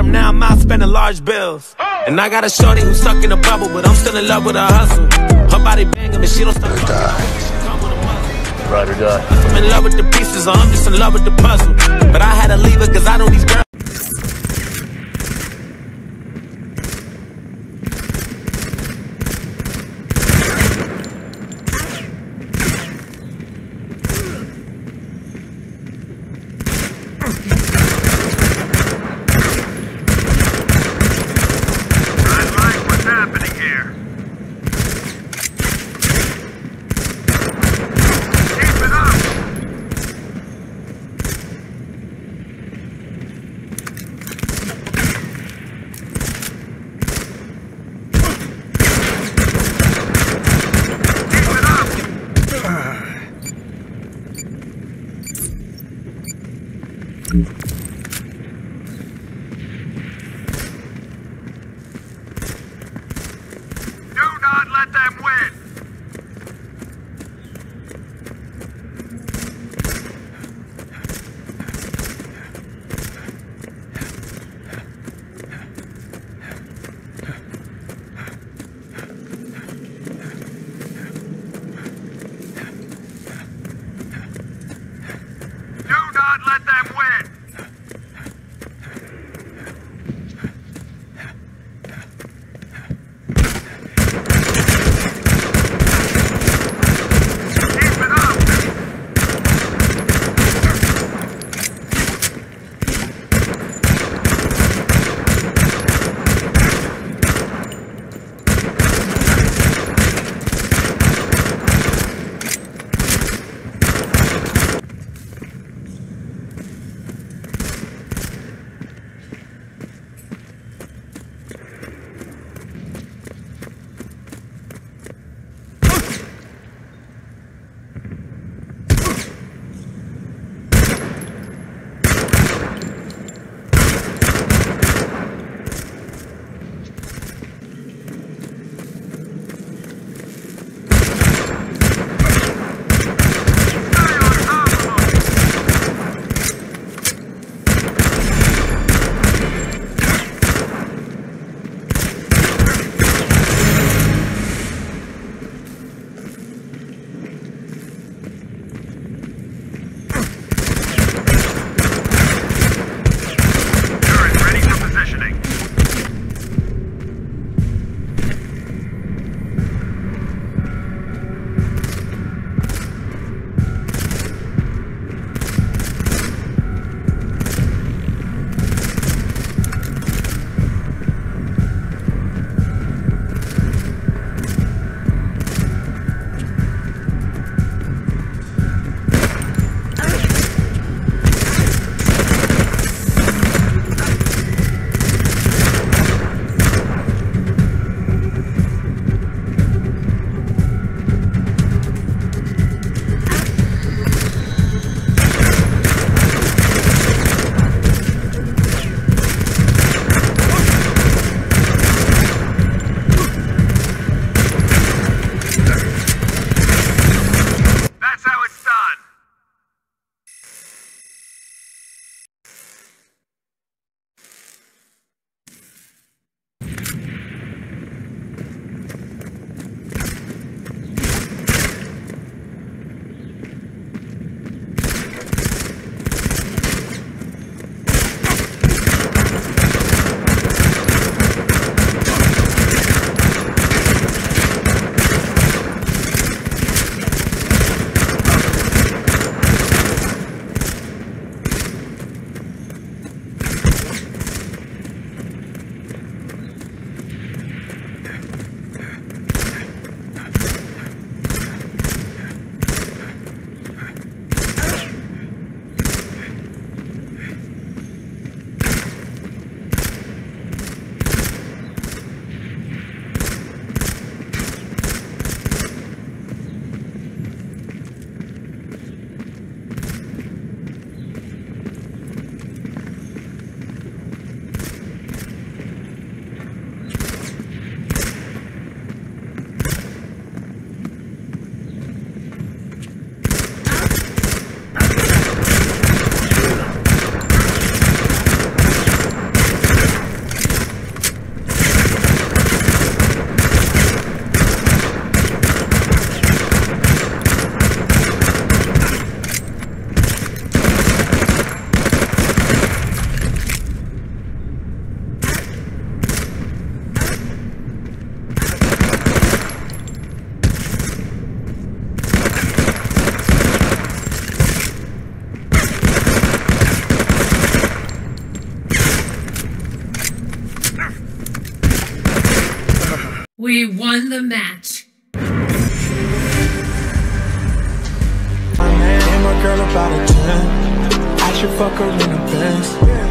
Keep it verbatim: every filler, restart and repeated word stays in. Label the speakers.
Speaker 1: bottom, now I'm out spending large bills. And I got a shorty who's stuck in a bubble, but I'm still in love with her hustle. Her body banging, but she don't stop.
Speaker 2: Ride or die.
Speaker 1: I'm in love with the pieces, or I'm just in love with the puzzle. But I had to leave her cause I know these girls.
Speaker 2: We won the match.
Speaker 3: My man and my girl about a ten. I should fuck her in a Benz.